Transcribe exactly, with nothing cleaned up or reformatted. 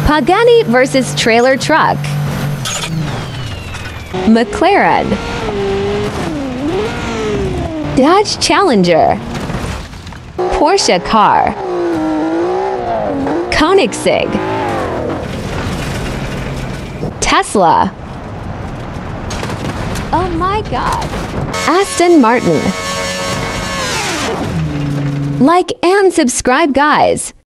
Pagani versus trailer truck. McLaren. Dodge Challenger. Porsche car. Koenigsegg. Tesla. Oh my God. Aston Martin. Like and subscribe, guys.